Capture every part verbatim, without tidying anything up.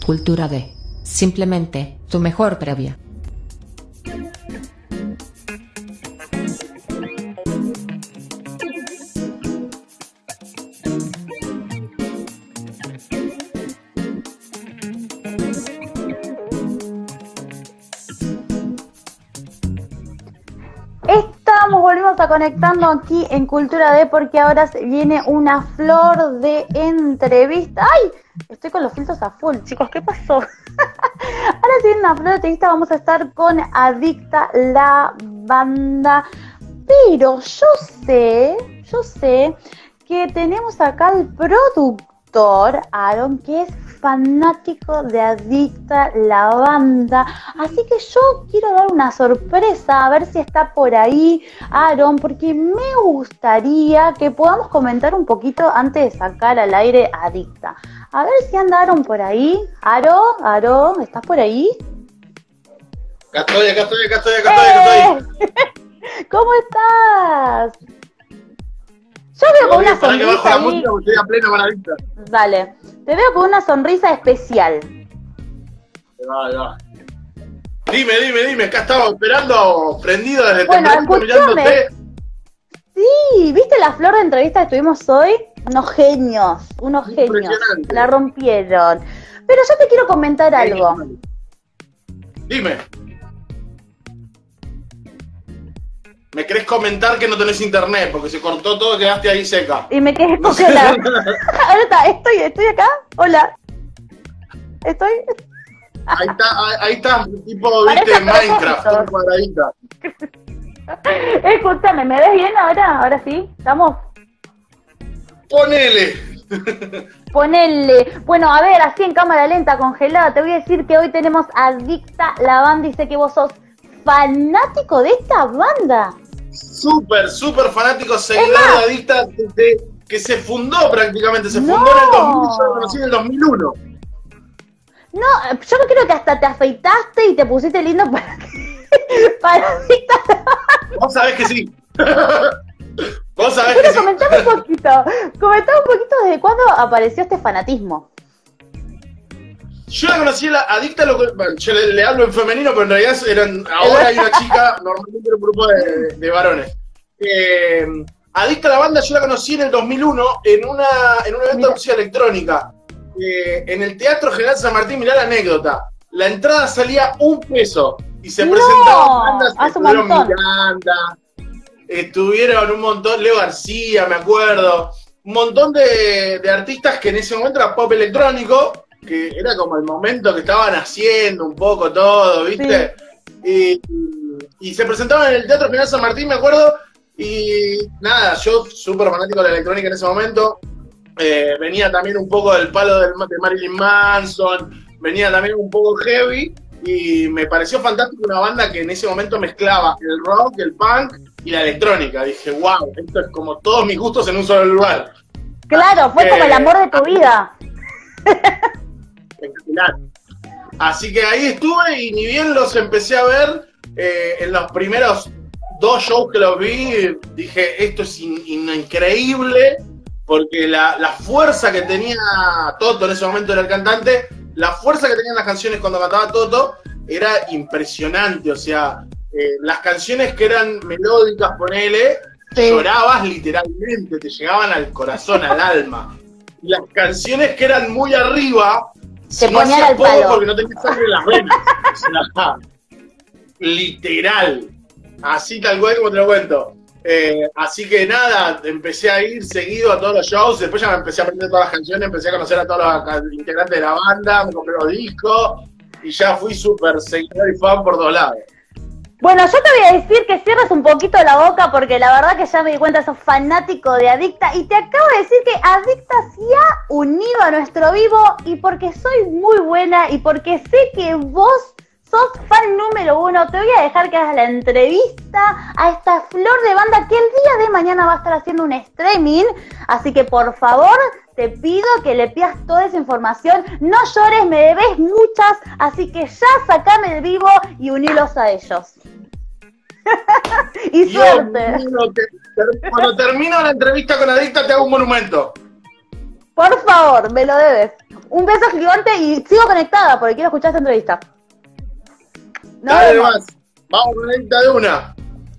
Cultura D. Simplemente, tu mejor previa. Estamos, volvimos a conectando aquí en Cultura D porque ahora se viene una flor de entrevista. ¡Ay! Estoy con los filtros a full, chicos, ¿qué pasó? Ahora se viene una flor de entrevista, vamos a estar con Adicta la banda. Pero yo sé, yo sé que tenemos acá al productor, Aaron, que es fanático de Adicta la banda, así que yo quiero dar una sorpresa, a ver si está por ahí Aaron, porque me gustaría que podamos comentar un poquito antes de sacar al aire Adicta. A ver si anda Aaron por ahí. Aro, Aro, ¿estás por ahí? Acá estoy, acá estoy, acá estoy, acá estoy, acá estoy. ¿Cómo estás? Yo veo con una sonrisa. Para que bajo la música porque estoy a plena maravilla. Dale, te veo con una sonrisa especial. Va, va. Dime, dime, dime, acá estaba esperando, prendido desde bueno, tempranito mirándote. Sí, ¿viste la flor de entrevista que tuvimos hoy? Unos genios, unos genios. La rompieron. Pero yo te quiero comentar algo. Dime. ¿Me querés comentar que no tenés internet? Porque se cortó todo y quedaste ahí seca. Y me quedé congelada. Ahora está, estoy, estoy acá. Hola. Estoy. Ahí está, ahí, ahí está, tipo, viste, Minecraft, todo cuadradita. Escúchame, ¿me ves bien ahora? ¿Ahora sí? ¿Estamos? Ponele. Ponele. Bueno, a ver, así en cámara lenta, congelada, te voy a decir que hoy tenemos Adicta la banda y sé que vos sos fanático de esta banda. Súper, súper fanático, seguidor de Adicta, de, que se fundó prácticamente, se fundó no. en el dos mil, yo lo conocí en el dos mil uno. No, yo creo que hasta te afeitaste y te pusiste lindo para para Adicta la banda. Vos sabés que sí. Vos sabés Pero que sí. comentame un poquito, comentame un poquito desde cuándo apareció este fanatismo. Yo la conocí, la Adicta, lo, bueno, yo le, le hablo en femenino, pero en realidad eran, ahora hay una chica, normalmente era un grupo de, de varones. Eh, Adicta a la banda yo la conocí en el dos mil uno en, una, en un evento Mira. de música electrónica. Eh, en el Teatro General San Martín, mirá la anécdota. La entrada salía un peso y se no, presentaban bandas, estuvieron Miranda, estuvieron un montón, Leo García, me acuerdo, un montón de, de artistas que en ese momento era pop electrónico, que era como el momento que estaban haciendo un poco todo, ¿viste? Sí. Y, y se presentaban en el Teatro General San Martín, me acuerdo, y nada, yo súper fanático de la electrónica en ese momento, eh, venía también un poco del palo del, de Marilyn Manson, venía también un poco heavy, y me pareció fantástico una banda que en ese momento mezclaba el rock, el punk y la electrónica. Dije, wow, esto es como todos mis gustos en un solo lugar. Claro, fue eh, como el amor de tu vida. Así que ahí estuve y ni bien los empecé a ver, eh, en los primeros dos shows que los vi, dije, esto es in in increíble, porque la, la fuerza que tenía Toto, en ese momento era el cantante, la fuerza que tenían las canciones cuando cantaba Toto era impresionante, o sea, eh, las canciones que eran melódicas, ponele, sí. llorabas literalmente, te llegaban al corazón, al alma. Y las canciones que eran muy arriba, se no ponían al poco palo. Porque no tenías sangre en las venas. O sea, literal. Así tal cual como te lo cuento. Eh, así que nada, empecé a ir seguido a todos los shows, después ya me empecé a aprender todas las canciones, empecé a conocer a todos los integrantes de la banda, me compré los discos y ya fui súper seguidor y fan por todos lados. Bueno, yo te voy a decir que cierres un poquito la boca porque la verdad que ya me di cuenta, sos fanático de Adicta y te acabo de decir que Adicta se ha unido a nuestro vivo y porque soy muy buena y porque sé que vos sos fan número uno, te voy a dejar que hagas la entrevista a esta flor de banda que el día de mañana va a estar haciendo un streaming, así que por favor te pido que le pidas toda esa información, no llores, me debes muchas, así que ya sacame del vivo y unilos a ellos. Y Dios suerte. Mío, te, te, cuando termino la entrevista con Adicta te hago un monumento. Por favor, me lo debes. Un beso gigante y sigo conectada porque quiero escuchar esta entrevista. No Dale más. Vamos con esta de una.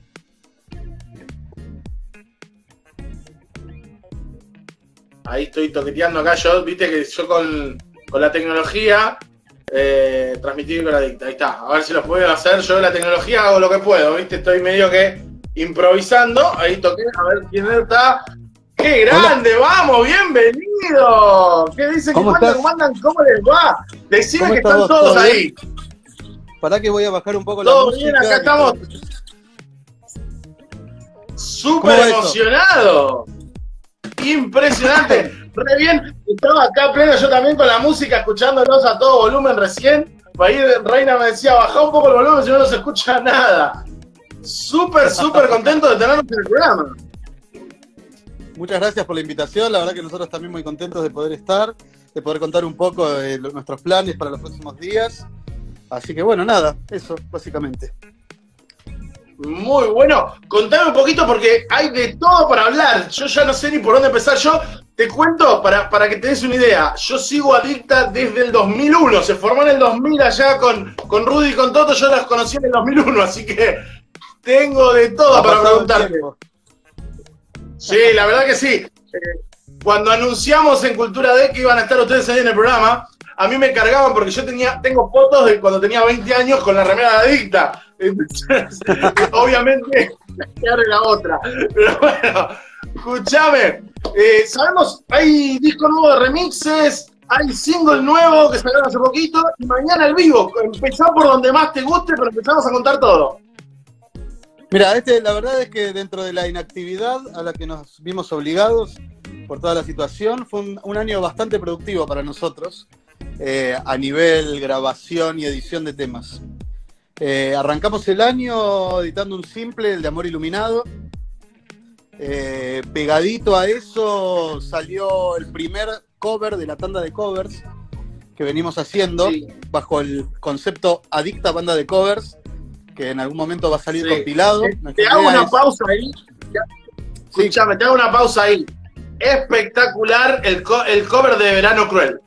Ahí estoy toqueteando acá yo, viste que yo con, con la tecnología eh, transmitir con la dicta. Ahí está, a ver si lo puedo hacer. Yo de la tecnología hago lo que puedo, viste, estoy medio que improvisando. Ahí toqué, a ver quién está. ¡Qué grande! Hola. ¡Vamos! ¡Bienvenido! ¿Qué dicen? ¿Cómo ¿Qué mandan? ¿Cómo, ¿Cómo les va? Decime que están vos? todos ¿Todo ahí. Pará que voy a bajar un poco la Todo música. bien, acá estamos. Súper emocionado. Impresionante. Re bien. Estaba acá pleno yo también con la música, escuchándolos a todo volumen recién. Ahí Reina me decía, baja un poco el volumen si no se escucha nada. Súper, súper contento de tenernos en el programa. Muchas gracias por la invitación, la verdad que nosotros también muy contentos de poder estar, de poder contar un poco de nuestros planes para los próximos días. Así que bueno, nada, eso básicamente. Muy bueno, contame un poquito porque hay de todo para hablar. Yo ya no sé ni por dónde empezar. Yo te cuento, para, para que te des una idea, yo sigo a Dicta desde el dos mil uno, se formó en el dos mil allá con, con Rudy y con Toto, yo las conocí en el dos mil uno, así que tengo de todo para preguntarte. Sí, la verdad que sí. Cuando anunciamos en Cultura D que iban a estar ustedes ahí en el programa, a mí me cargaban porque yo tenía, tengo fotos de cuando tenía veinte años con la remera de Dicta. Entonces, obviamente, quedaré la otra. Pero bueno, escúchame. Eh, sabemos, hay disco nuevo de remixes, hay single nuevo que salieron hace poquito, y mañana el vivo. Empezá por donde más te guste, pero empezamos a contar todo. Mira, este, la verdad es que dentro de la inactividad a la que nos vimos obligados por toda la situación, fue un, un año bastante productivo para nosotros, eh, a nivel grabación y edición de temas. Eh, arrancamos el año editando un simple, el de Amor Iluminado. Eh, pegadito a eso salió el primer cover de la tanda de covers que venimos haciendo, sí, bajo el concepto Adicta Banda de Covers, que en algún momento va a salir, sí, compilado. Te, te hago una es... pausa ahí. Escuchame, sí, te hago una pausa ahí. Espectacular el, co el cover de Verano Cruel.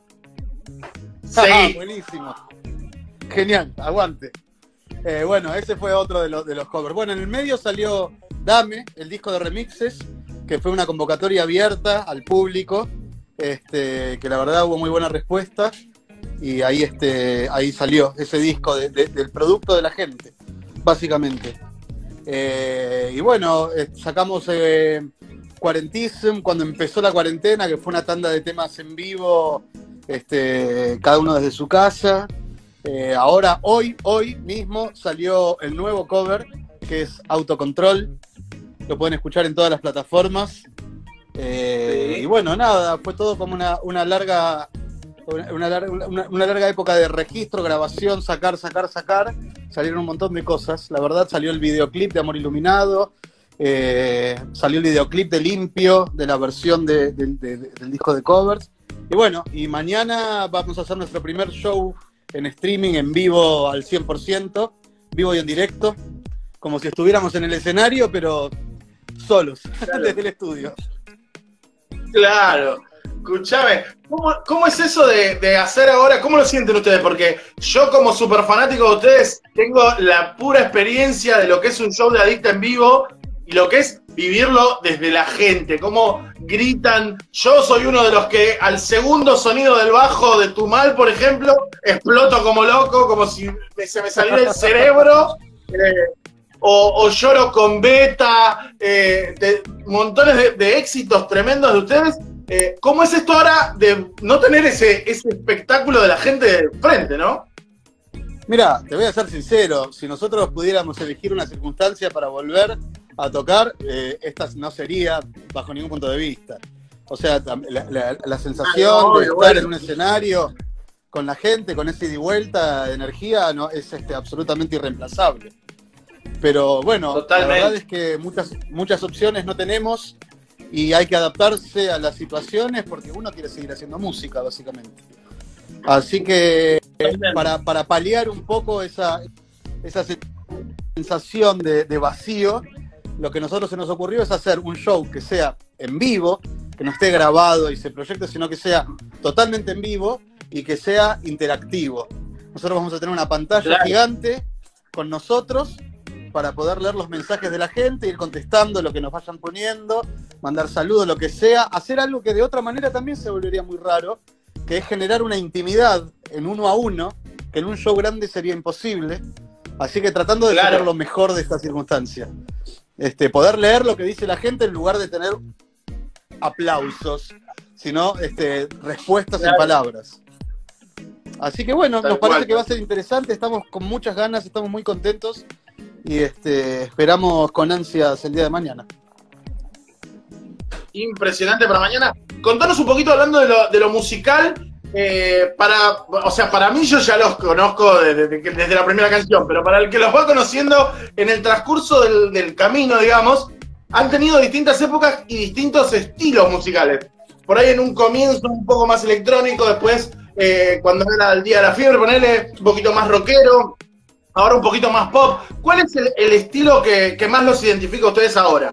Ah, buenísimo. Genial, aguante. Eh, bueno, ese fue otro de los, de los covers. Bueno, en el medio salió Dame, el disco de remixes, que fue una convocatoria abierta al público, este, que la verdad hubo muy buena respuesta, y ahí, este, ahí salió ese disco de, de, del producto de la gente, básicamente. Eh, y bueno, eh, sacamos eh, Quarentism cuando empezó la cuarentena, que fue una tanda de temas en vivo, este, cada uno desde su casa. Eh, ahora, hoy, hoy mismo salió el nuevo cover, que es Autocontrol. Lo pueden escuchar en todas las plataformas. Eh, sí. Y bueno, nada, fue todo como una, una larga una, una, larga, una, una larga época de registro, grabación, sacar, sacar, sacar. Salieron un montón de cosas. La verdad, salió el videoclip de Amor Iluminado. Eh, salió el videoclip de Limpio, de la versión de, de, de, de, del disco de covers. Y bueno, y mañana vamos a hacer nuestro primer show en streaming, en vivo al cien por ciento, vivo y en directo, como si estuviéramos en el escenario, pero solos, claro, desde el estudio. Claro. Escuchame, ¿cómo, ¿cómo es eso de, de hacer ahora? ¿Cómo lo sienten ustedes? Porque yo como súper fanático de ustedes tengo la pura experiencia de lo que es un show de Adicta en vivo y lo que es vivirlo desde la gente, cómo gritan. Yo soy uno de los que al segundo sonido del bajo de Tumal, por ejemplo, exploto como loco, como si me, se me saliera el cerebro, eh, o, o lloro con Beta, eh, de, montones de, de éxitos tremendos de ustedes. Eh, ¿Cómo es esto ahora de no tener ese, ese espectáculo de la gente de frente, no? Mira, te voy a ser sincero, si nosotros pudiéramos elegir una circunstancia para volver a tocar, eh, esta no sería bajo ningún punto de vista. O sea, la, la, la sensación ah, no, de estar bueno. en un escenario con la gente, con ese ida y vuelta de energía, no, es este, absolutamente irreemplazable. Pero bueno, totalmente. La verdad es que muchas, muchas opciones no tenemos y hay que adaptarse a las situaciones porque uno quiere seguir haciendo música, básicamente. Así que para, para paliar un poco esa, esa sensación de, de vacío, lo que a nosotros se nos ocurrió es hacer un show que sea en vivo, que no esté grabado y se proyecte, sino que sea totalmente en vivo y que sea interactivo. Nosotros vamos a tener una pantalla claro. gigante con nosotros para poder leer los mensajes de la gente, ir contestando lo que nos vayan poniendo, mandar saludos, lo que sea, hacer algo que de otra manera también se volvería muy raro, que es generar una intimidad en uno a uno, que en un show grande sería imposible. Así que tratando de claro. sacar lo mejor de esta circunstancia. Este, poder leer lo que dice la gente en lugar de tener aplausos, sino este, respuestas claro. en palabras. Así que bueno, Tal nos parece cual. que va a ser interesante, estamos con muchas ganas, estamos muy contentos y este, esperamos con ansias el día de mañana. Impresionante para mañana. Contanos un poquito hablando de lo, de lo musical. Eh, para, o sea, para mí yo ya los conozco desde, desde, desde la primera canción, pero para el que los va conociendo en el transcurso del, del camino, digamos, han tenido distintas épocas y distintos estilos musicales. Por ahí en un comienzo un poco más electrónico, después eh, cuando era el Día de la Fiebre, ponerle un poquito más rockero, ahora un poquito más pop. ¿Cuál es el, el estilo que, que más los identifica a ustedes ahora?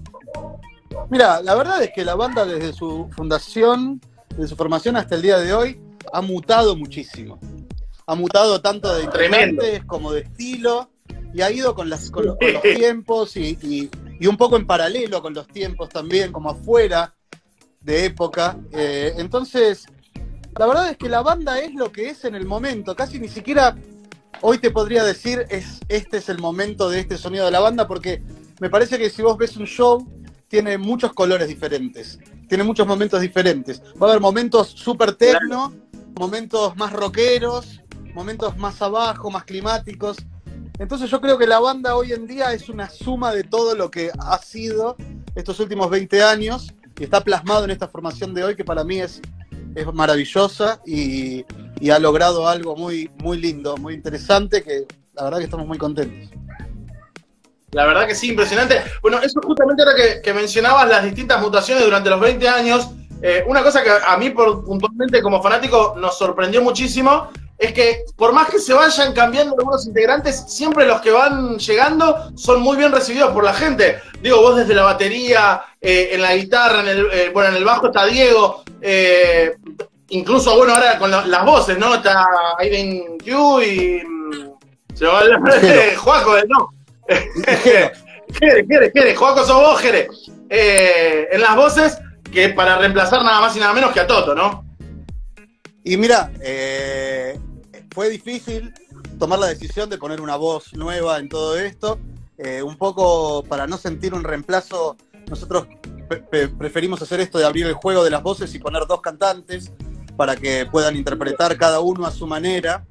Mira, la verdad es que la banda desde su fundación, de su formación hasta el día de hoy, ha mutado muchísimo. Ha mutado tanto de intérpretes como de estilo, y ha ido con, las, con, los, con los tiempos y, y, y un poco en paralelo con los tiempos también, como afuera de época. Eh, entonces, la verdad es que la banda es lo que es en el momento. Casi ni siquiera hoy te podría decir es, este es el momento de este sonido de la banda, porque me parece que si vos ves un show, tiene muchos colores diferentes, tiene muchos momentos diferentes. Va a haber momentos súper techno, momentos más rockeros, momentos más abajo, más climáticos. Entonces yo creo que la banda hoy en día es una suma de todo lo que ha sido estos últimos veinte años y está plasmado en esta formación de hoy, que para mí es, es maravillosa y, y ha logrado algo muy, muy lindo, muy interesante, que la verdad que estamos muy contentos. La verdad que sí, impresionante. Bueno, eso justamente era que, que mencionabas las distintas mutaciones durante los veinte años. Eh, una cosa que a mí por, puntualmente como fanático nos sorprendió muchísimo es que por más que se vayan cambiando algunos integrantes, siempre los que van llegando son muy bien recibidos por la gente. Digo, vos desde la batería, eh, en la guitarra, en el, eh, bueno, en el bajo está Diego, eh, incluso, bueno, ahora con la, las voces, ¿no? Está Aiden Q y... Se va el nombre de Juaco, ¿no? Jere, Jere, Jere, Juaco sos vos, Jere. Eh, en las voces, que para reemplazar nada más y nada menos que a Toto, ¿no? Y mira, eh, fue difícil tomar la decisión de poner una voz nueva en todo esto. Eh, un poco para no sentir un reemplazo, nosotros pre preferimos hacer esto de abrir el juego de las voces y poner dos cantantes para que puedan interpretar cada uno a su manera.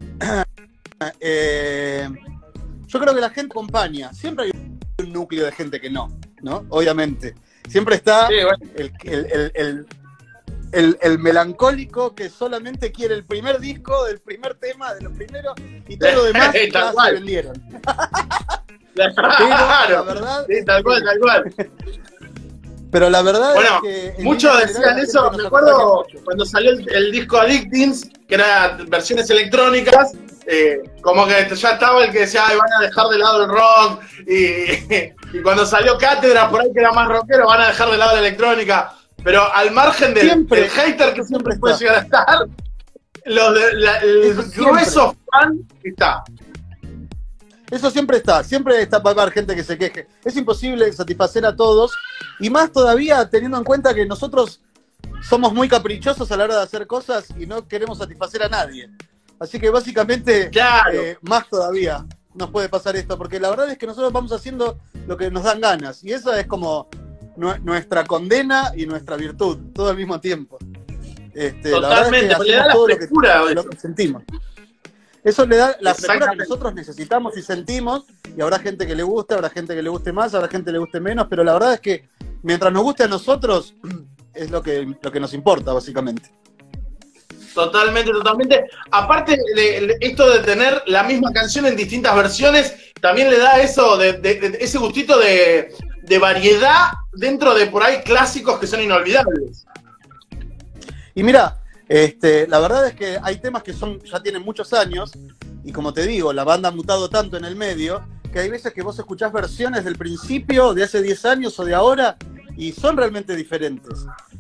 eh, Yo creo que la gente acompaña. Siempre hay un núcleo de gente que no, ¿no? Obviamente. Siempre está sí, bueno. el, el, el, el, el, el melancólico que solamente quiere el primer disco, del primer tema, de lo primero, y todo lo demás ya se vendieron. Pero, claro, la verdad, sí, tal cual, tal cual. Pero la verdad bueno, es que... muchos decían eso, me acuerdo cuando salió el, el disco Addictins, que era versiones electrónicas, eh, como que ya estaba el que decía, ay, van a dejar de lado el rock, y, y cuando salió Cátedra, por ahí que era más rockero, van a dejar de lado la electrónica, pero al margen del, siempre, del hater que siempre puede llegar a estar, los de, la, el grueso fan está. Eso siempre está, siempre está para haber gente que se queje. Es imposible satisfacer a todos, y más todavía teniendo en cuenta que nosotros somos muy caprichosos a la hora de hacer cosas y no queremos satisfacer a nadie. Así que básicamente, claro. eh, más todavía nos puede pasar esto, porque la verdad es que nosotros vamos haciendo lo que nos dan ganas, y esa es como nuestra condena y nuestra virtud, todo al mismo tiempo. Este, Totalmente, la verdad es que le da la todo frescura, lo que, lo que sentimos. Eso le da la frescura que nosotros necesitamos y sentimos, y habrá gente que le guste, habrá gente que le guste más, habrá gente que le guste menos, pero la verdad es que mientras nos guste a nosotros, es lo que, lo que nos importa, básicamente. Totalmente, totalmente. Aparte de, de esto de tener la misma canción en distintas versiones, también le da eso, de, de, de ese gustito de, de variedad dentro de por ahí clásicos que son inolvidables. Y mira, este, la verdad es que hay temas que son ya tienen muchos años, y como te digo, la banda ha mutado tanto en el medio, que hay veces que vos escuchás versiones del principio, de hace diez años o de ahora, y son realmente diferentes.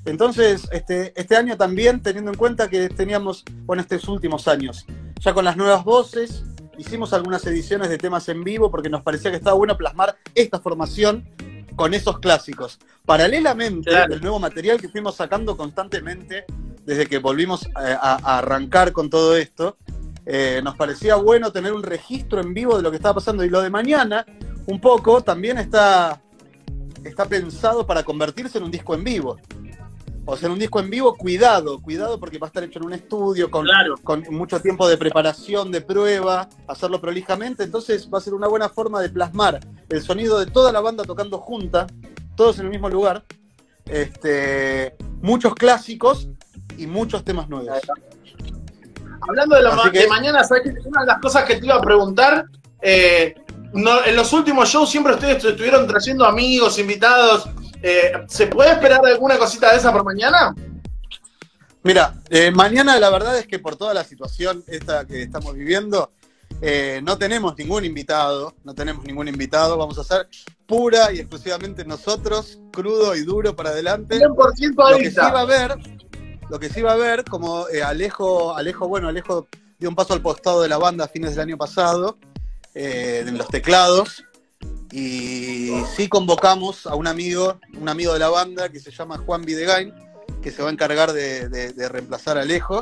Entonces, este, este año también, teniendo en cuenta que teníamos, bueno, estos últimos años, ya con las nuevas voces, hicimos algunas ediciones de temas en vivo porque nos parecía que estaba bueno plasmar esta formación con esos clásicos. Paralelamente, claro, el nuevo material que fuimos sacando constantemente desde que volvimos a, a arrancar con todo esto, eh, nos parecía bueno tener un registro en vivo de lo que estaba pasando. Y lo de mañana, un poco, también está, está pensado para convertirse en un disco en vivo. O sea, en un disco en vivo, cuidado, cuidado porque va a estar hecho en un estudio, con, claro, con mucho tiempo de preparación, de prueba, hacerlo prolijamente. Entonces va a ser una buena forma de plasmar el sonido de toda la banda tocando junta, todos en el mismo lugar, este, muchos clásicos y muchos temas nuevos. Hablando de, lo ma que... de mañana, ¿sabes qué? Una de las cosas que te iba a preguntar, eh, no, en los últimos shows siempre ustedes estuvieron trayendo amigos, invitados. Eh, ¿Se puede esperar alguna cosita de esa por mañana? Mira, eh, mañana la verdad es que por toda la situación esta que estamos viviendo, eh, no tenemos ningún invitado, no tenemos ningún invitado, vamos a hacer pura y exclusivamente nosotros, crudo y duro para adelante. cien por ciento lo que sí va a haber, lo que sí va a haber, como eh, Alejo, Alejo, bueno, Alejo dio un paso al costado de la banda a fines del año pasado, eh, en los teclados. Y sí convocamos a un amigo, un amigo de la banda que se llama Juan Videgain, que se va a encargar de, de, de reemplazar a Alejo.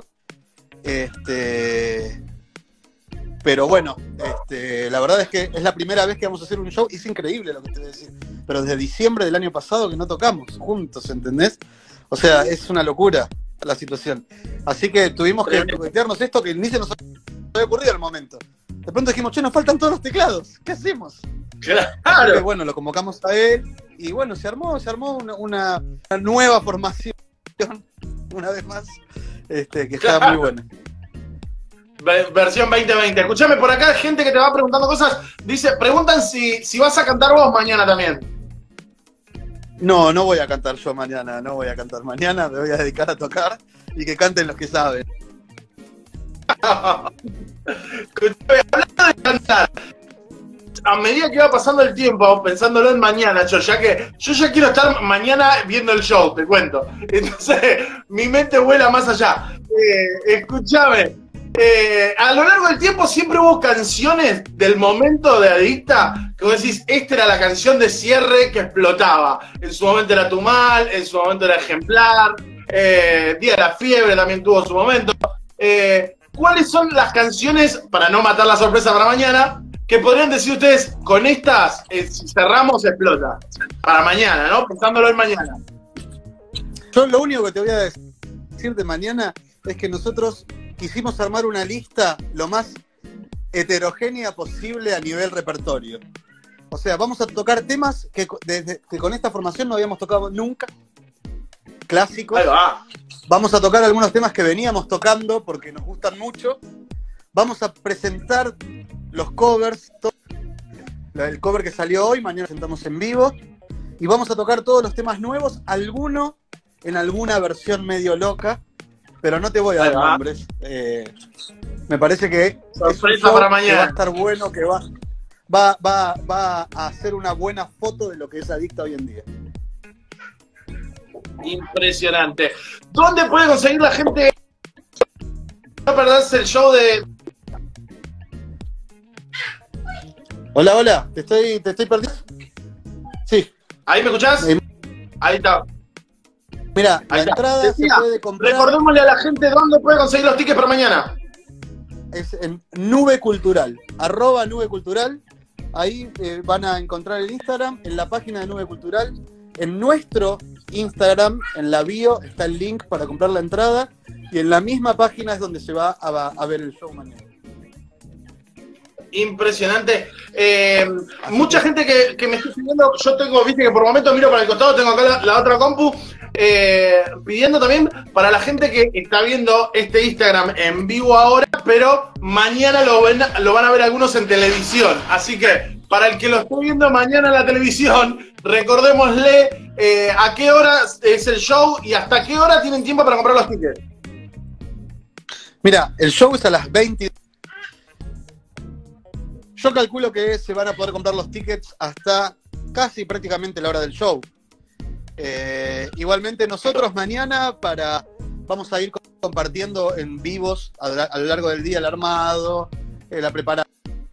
Este, pero bueno, este, la verdad es que es la primera vez que vamos a hacer un show, y es increíble lo que te voy a decir, pero desde diciembre del año pasado que no tocamos juntos, ¿entendés? O sea, es una locura la situación. Así que tuvimos que meternos esto que ni se nos había ocurrido al momento. De pronto dijimos, che, nos faltan todos los teclados, ¿qué hacemos? Claro. Que, bueno, lo convocamos a él y bueno, se armó, se armó una, una, una nueva formación, una vez más, este, que está claro, muy buena. Versión veinte veinte. Escuchame, por acá gente que te va preguntando cosas, dice, preguntan si, si vas a cantar vos mañana también. No, no voy a cantar yo mañana, no voy a cantar mañana, me voy a dedicar a tocar y que canten los que saben. Escuchame, hablando de cantar, a medida que va pasando el tiempo, pensándolo en mañana, yo ya que yo ya quiero estar mañana viendo el show, te cuento. Entonces, mi mente vuela más allá. Eh, escúchame, eh, a lo largo del tiempo siempre hubo canciones del momento de Adicta que vos decís, esta era la canción de cierre que explotaba. En su momento era Tu Mal, en su momento era Ejemplar, eh, Día de la Fiebre también tuvo su momento. Eh, ¿Cuáles son las canciones, para no matar la sorpresa para mañana, que podrían decir ustedes, con estas, eh, si cerramos, explota? Para mañana, ¿no? Pensándolo en mañana. Yo lo único que te voy a decir de mañana es que nosotros quisimos armar una lista lo más heterogénea posible a nivel repertorio. O sea, vamos a tocar temas que, desde, que con esta formación no habíamos tocado nunca, clásicos. Ahí va. Vamos a tocar algunos temas que veníamos tocando porque nos gustan mucho. Vamos a presentar los covers, todo, el cover que salió hoy, mañana presentamos en vivo. Y vamos a tocar todos los temas nuevos, alguno en alguna versión medio loca, pero no te voy a dar nombres. Eh, me parece que sorpresa para mañana. Que va a estar bueno, que va, va, va, va a hacer una buena foto de lo que es Adicta hoy en día. Impresionante. ¿Dónde puede conseguir la gente? No perdás el show de... Hola, hola, te estoy, te estoy perdiendo. Sí. ¿Ahí me escuchás? Eh, Ahí está. Mira, Ahí la está. entrada Decía, se puede comprar. Recordémosle a la gente dónde puede conseguir los tickets para mañana. Es en Nube Cultural, arroba Nube Cultural. Ahí eh, van a encontrar el Instagram, en la página de Nube Cultural. En nuestro Instagram, en la bio, está el link para comprar la entrada. Y en la misma página es donde se va a, a ver el show mañana. Impresionante. Eh, mucha gente que, que me está pidiendo, yo tengo, viste que por momentos miro para el costado, tengo acá la, la otra compu, eh, pidiendo también para la gente que está viendo este Instagram en vivo ahora, pero mañana lo, ven, lo van a ver algunos en televisión. Así que para el que lo esté viendo mañana en la televisión, recordémosle eh, a qué hora es el show y hasta qué hora tienen tiempo para comprar los tickets. Mira, el show es a las veinte. Yo calculo que se van a poder comprar los tickets hasta casi prácticamente la hora del show. Eh, igualmente nosotros mañana para vamos a ir compartiendo en vivos a, a lo largo del día el armado, eh, la preparación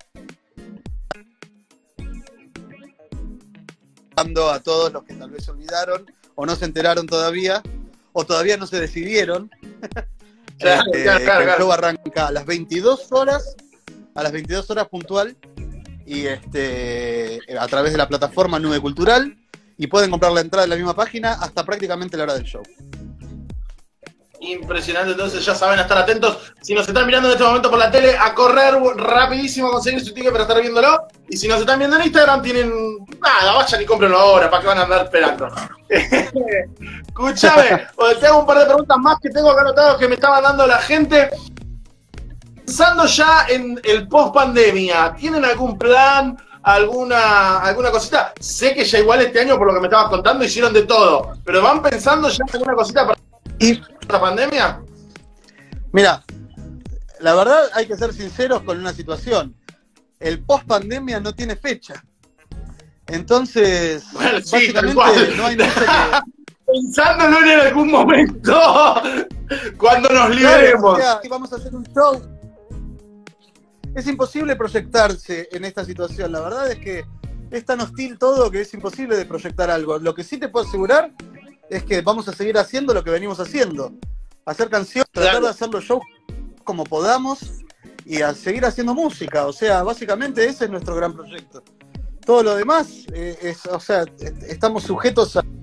a todos los que tal vez se olvidaron o no se enteraron todavía o todavía no se decidieron. Claro, eh, claro, claro, el claro. show arranca a las veintidós horas, a las veintidós horas puntual, y este a través de la plataforma Nube Cultural, y pueden comprar la entrada en la misma página hasta prácticamente la hora del show. Impresionante, entonces ya saben, a estar atentos. Si nos están mirando en este momento por la tele, a correr rapidísimo a conseguir su ticket para estar viéndolo. Y si nos están viendo en Instagram, tienen nada, vayan y cómprenlo ahora, ¿para qué van a andar esperando? Escúchame, te hago un par de preguntas más que tengo acá anotadas que me estaban dando la gente. Pensando ya en el post pandemia, ¿tienen algún plan, alguna, alguna cosita? Sé que ya igual este año, por lo que me estabas contando, hicieron de todo, pero ¿van pensando ya en alguna cosita para Y la pandemia? mira, la verdad hay que ser sinceros con una situación. El post pandemia no tiene fecha. Entonces, Bueno, sí, tal básicamente cual. no hay mucho que... Pensándolo en algún momento, cuando nos liberemos. Claro, o sea, vamos a hacer un show. Es imposible proyectarse en esta situación. La verdad es que es tan hostil todo que es imposible de proyectar algo. Lo que sí te puedo asegurar es que vamos a seguir haciendo lo que venimos haciendo. Hacer canciones, tratar Claro. de hacer los shows como podamos y a seguir haciendo música. O sea, básicamente ese es nuestro gran proyecto. Todo lo demás, eh, es, o sea, est- estamos sujetos a...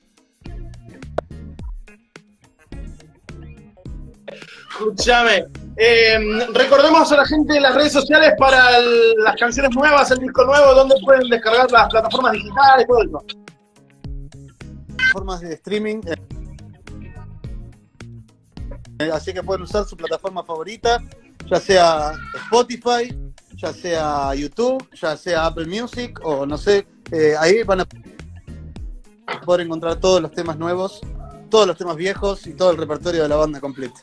Escúchame, eh, recordemos a la gente de las redes sociales para el- las canciones nuevas, el disco nuevo, donde pueden descargar las plataformas digitales, todo eso. formas de streaming. Eh, Así que pueden usar su plataforma favorita, ya sea Spotify, ya sea YouTube, ya sea Apple Music, o no sé, eh, ahí van a poder encontrar todos los temas nuevos, todos los temas viejos y todo el repertorio de la banda completa.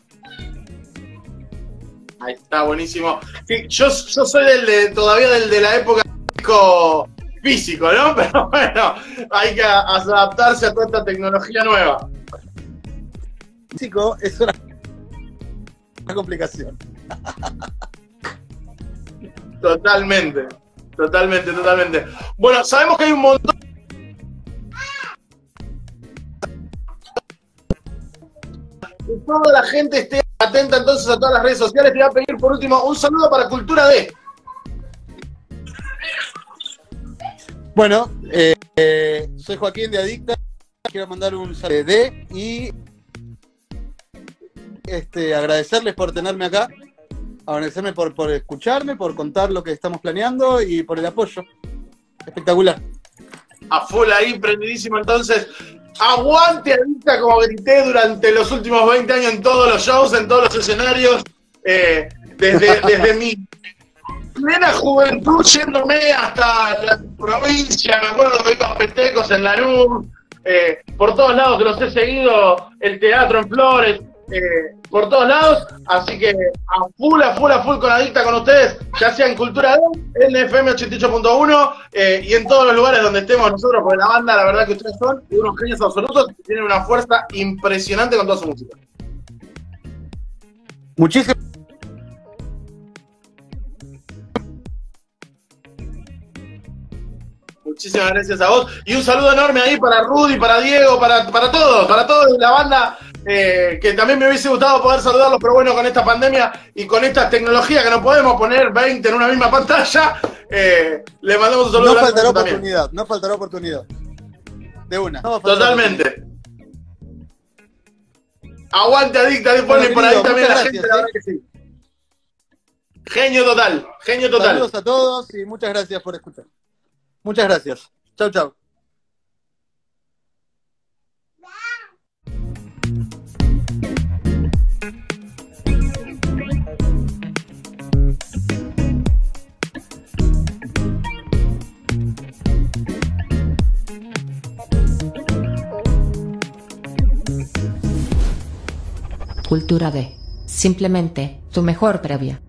Ahí está, buenísimo. Sí, yo, yo soy del de, todavía del de la época disco físico, ¿no? Pero bueno, hay que a- adaptarse a toda esta tecnología nueva. Chico, es una, una complicación. Totalmente, totalmente, totalmente. Bueno, sabemos que hay un montón. Que toda la gente esté atenta entonces a todas las redes sociales. Te voy a pedir por último un saludo para Cultura D. Bueno, eh, eh, soy Joaquín de Adicta, quiero mandar un saludo de y este, agradecerles por tenerme acá, agradecerme por, por escucharme, por contar lo que estamos planeando y por el apoyo. Espectacular. A full ahí, prendidísimo entonces. Aguante Adicta, como grité durante los últimos veinte años en todos los shows, en todos los escenarios, eh, desde, desde mi plena juventud yéndome hasta la provincia, me acuerdo que iba a Petecos en Lanús, eh, por todos lados que los he seguido, el teatro en Flores, eh, por todos lados, así que a full, a full, a full con Adicta con ustedes, ya sea en Cultura D, en F M ochenta y ocho punto uno eh, y en todos los lugares donde estemos nosotros, porque la banda, la verdad que ustedes son unos genios absolutos, tienen una fuerza impresionante con toda su música. Muchísimas Muchísimas gracias a vos. Y un saludo enorme ahí para Rudy, para Diego, para, para todos, para todos de la banda, eh, que también me hubiese gustado poder saludarlos, pero bueno, con esta pandemia y con esta tecnología que no podemos poner veinte en una misma pantalla, eh, le mandamos un saludo No grande faltará también. oportunidad, no faltará oportunidad. De una. No va a faltar Totalmente. Aguante Adicta, ponen Bueno, por ahí querido, también la muchas gente, gracias, la verdad que sí. Genio total, genio total. Saludos a todos y muchas gracias por escuchar. Muchas gracias. Chau, chau. Cultura D. Simplemente, tu mejor previa.